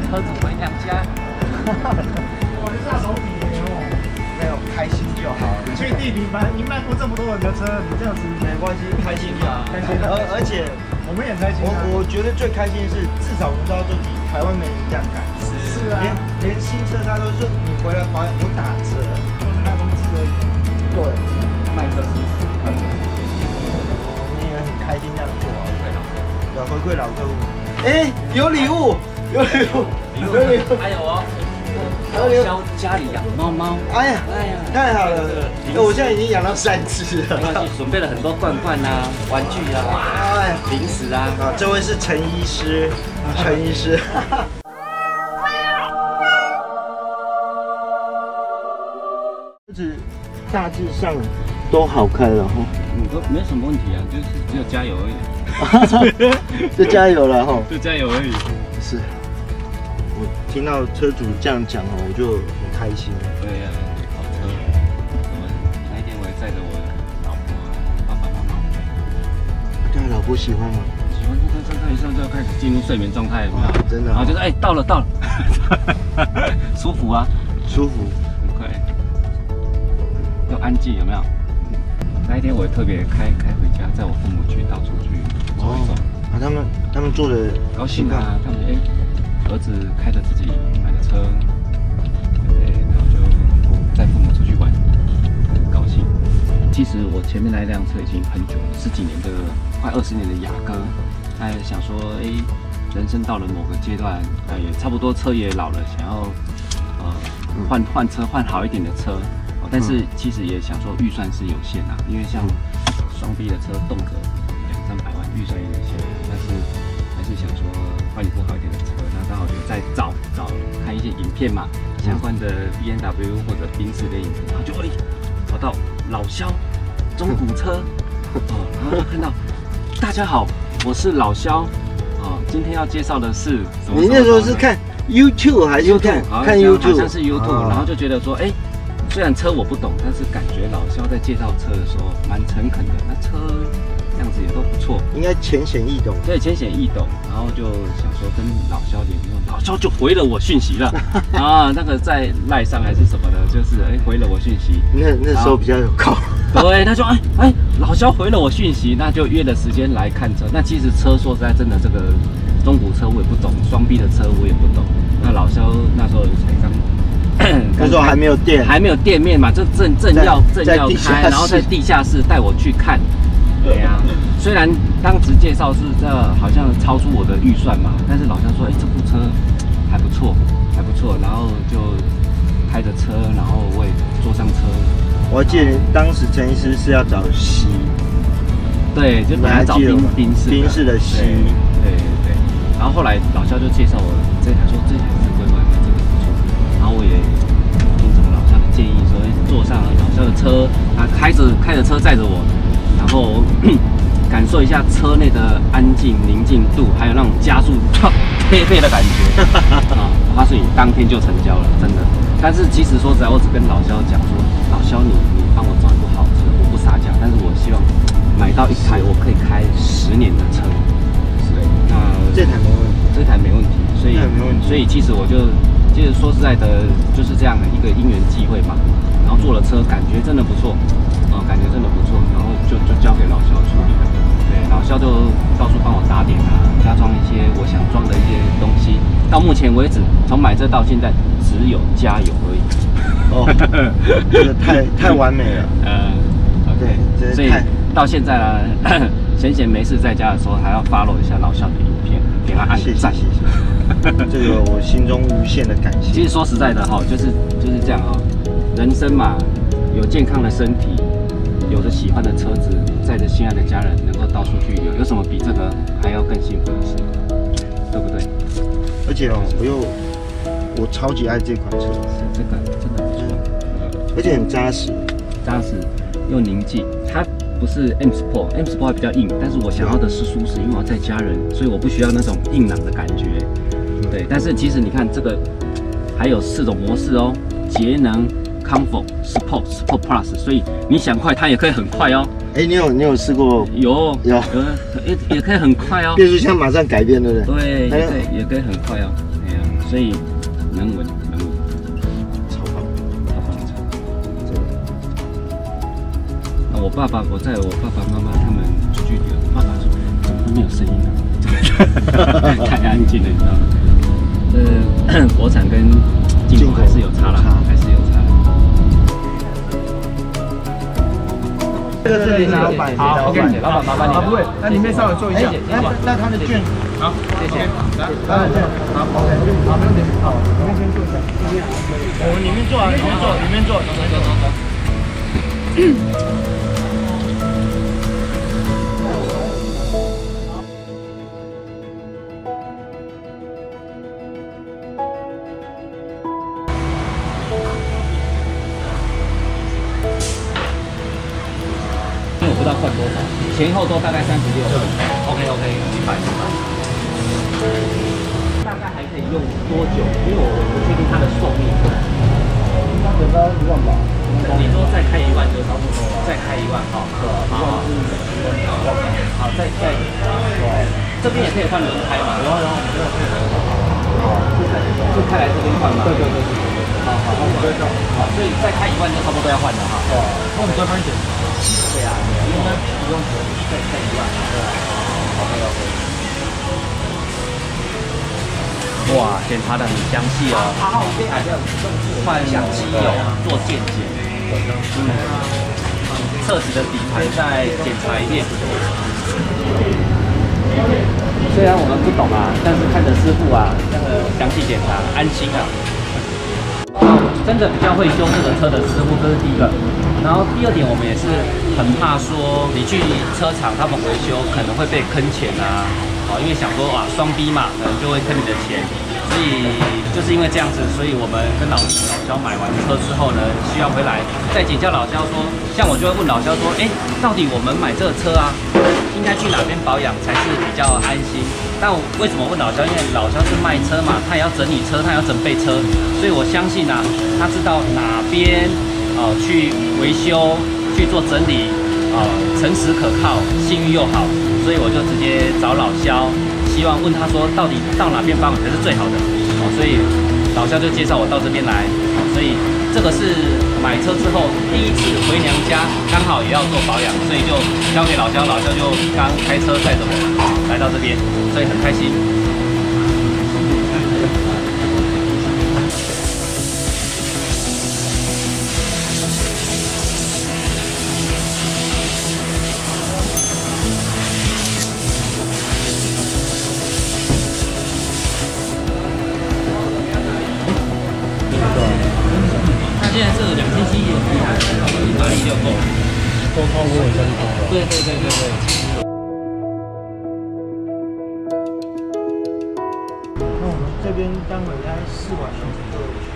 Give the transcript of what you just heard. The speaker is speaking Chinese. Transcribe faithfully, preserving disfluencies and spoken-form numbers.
车子回娘家。 我的大手笔哦， 没有开心就好。 去地里卖，你卖过这么多人的车，你这样子没关系，开心就好。 开心而而且我们也开心、啊。 我我觉得最开心的是，至少无道就比台湾没人这样干。 是啊， 连连新车他都说你回来保养，我打折， 就是开工资而已。 对， 卖车是很你也很开心这样做啊。 对的。 要回馈老客户。哎，有礼物，有礼物，有礼物， 还有哦。老肖家里养猫猫， 哎呀，哎呀，太好了！我现在已经养到三只了。 没关系，准备了很多罐罐啊、玩具啊、 哎， 零食啊。 啊，这位是陈医师，陈医师。车子大致上都好开了哈。 嗯，都没什么问题啊，就是只有加油而已。 就加油了哈。 就加油而已。 是。我听到车主这样讲哦，我就很开心。 对呀、啊，好车。我那一天我也载着我老婆、爸爸妈妈。 对，老婆喜欢吗？ 喜欢，这这这一上就要开始进入睡眠状态，有没有？ 真的。 然后就是哎，到了到了，舒服啊， 舒服， 很快，又安静，有没有？那一天我也特别开开回家，载我父母去到处去走一走。 啊，他们他们做的高兴啊，他们哎。儿子开着自己买的车，对，然后就载父母出去玩，很高兴。其实我前面那一辆车已经很久了，十几年的，快二十年的雅阁。哎，想说，哎，人生到了某个阶段，哎，也差不多车也老了，想要呃换换车，换好一点的车。但是其实也想说预算是有限啊，因为像双 B 的车动辄两三百万，预算也有限，但是还是想说换一部好一点的车。刚好就在找找看一些影片嘛，相关的 B M W 或者宾士的影片，然后就哎找到老肖中古车哦，然后就看到大家好，我是老肖哦，今天要介绍的是什么？ 你那时候是看 YouTube 还是看看 YouTube？ 好像是 YouTube， 然后就觉得说，哎，虽然车我不懂，但是感觉老肖在介绍车的时候蛮诚恳的，那车样子也都不错， 应该浅显易懂。 对，浅显易懂，然后就想说跟老肖联络，老肖就回了我讯息了啊，那个在赖上还是什么的，就是哎回了我讯息。 那那时候比较有空。 对，他就哎哎，老肖回了我讯息，那就约了时间来看车。那其实车说实在，真的这个中古车我也不懂，双 B 的车我也不懂。那老肖那时候才刚。 那时候还没有店， 还没有店面嘛，就正正要正要开，然后在地下室带我去看。对呀、啊，虽然当时介绍是这好像超出我的预算嘛，但是老肖说，哎、欸，这部车还不错，还不错，然后就开着车，然后我也坐上车。 我记得当时陈医师是要找西， 对，就本来找宾宾士宾士的西， 对对对。然后后来老肖就介绍我这台，说这台是规划的，这个不错。然后我也听从老肖的建议，说坐上了老肖的车，他开着开着车载着我。然后感受一下车内的安静宁静度，还有那种加速飞飞的感觉啊！我告诉你，当天就成交了，真的。但是其实说实在，我只跟老肖讲说，老肖你你帮我找一部好车，我不撒娇，但是我希望买到一台我可以开十年的车。对，那这台没问题， 这台没问题，所以没问题。 所以其实我就其实说实在的，就是这样的一个因缘际会嘛。然后坐了车，感觉真的不错。哦，感觉真的不错，然后就就交给老肖处理了。对，老肖就到处帮我打点啊，加装一些我想装的一些东西。到目前为止，从买车到现在，只有加油而已。 哦，这个太太完美了。 呃， 对， 所以到现在呢，闲闲没事在家的时候，还要 follow 一下老肖的影片，给他按个赞。谢谢，谢谢。 这个我心中无限的感谢。 其实说实在的哈，就是就是这样啊，人生嘛，有健康的身体。有着喜欢的车子，载着心爱的家人，能够到处去旅游，有什么比这个还要更幸福的事？对不对？ 而且哦，我又我超级爱这款车， 这个真的不错， 而且很扎实， 扎实又宁静。它不是 M Sport，M Sport 还比较硬，但是我想要的是舒适，因为我载家人，所以我不需要那种硬朗的感觉。对，但是其实你看这个还有四种模式哦，节能。Comfort、Sport、Sport Plus， 所以你想快，它也可以很快哦。 哎，你有你有试过？ 有有有，也也可以很快哦。 变速箱马上改变，对不对？ 对，也可以也可以很快哦。哎呀， 所以能稳能稳， 超棒， 超棒超棒，真的。那我爸爸，我在我爸爸妈妈他们据点，爸爸说怎么都没有声音呢、啊？太安静了，你知道吗？呃，国产跟进口还是有差啦，还是有差。 这个是林老板， 好 OK， 老板麻烦你。 啊，不会，那里面稍微坐一下。那那他的券， 好，谢谢。 他的券，好 OK， 好，没问题。好，里面先坐一下。我们里面坐啊，里面坐，里面坐，走走走走。 我不知道换多少，前后都大概三十六。OK OK， 明白明白。大概还可以用多久？因为我不确定它的寿命。 应该得到一万吧。 你说再开一万就差不多，再开一万哈。好，好，再再，这边也可以换轮胎嘛？然后然后我们这个可以就开来这边换嘛？对对对对。好好好，好，所以再开一万就差不多要换了哈。哦， 那我们多换一点。 对啊，因为不用再再一万，对吧 ？OK OK。哇，检查的很详细哦。好，这还要换机油做健检，嗯，车子的底盘再检查一遍。虽然我们不懂啊，但是看着师傅啊，那个详细检查，安心啊。真的比较会修这个车的师傅，这是第一个。然后第二点，我们也是很怕说你去车厂他们维修可能会被坑钱啊，哦，因为想说啊双 B 嘛，可能就会坑你的钱，所以就是因为这样子，所以我们跟老老肖买完车之后呢，希望回来再请教老肖说，像我就会问老肖说，哎，到底我们买这个车啊，应该去哪边保养才是比较安心？但我为什么问老肖？因为老肖是卖车嘛，他也要整理车，他也要整备车，所以我相信啊，他知道哪边哦、呃、去维修、去做整理，哦、呃、诚实可靠、信誉又好，所以我就直接找老肖，希望问他说到底到哪边保养才是最好的哦，所以老肖就介绍我到这边来，哦、所以这个是买车之后第一次回娘家，刚好也要做保养，所以就交给老肖，老肖就刚开车载着我来到这边，所以很开心。它现在是两千七，马力就够， 都超过我三十。 对对对对对。 那我们这边待会应该四晚上左右。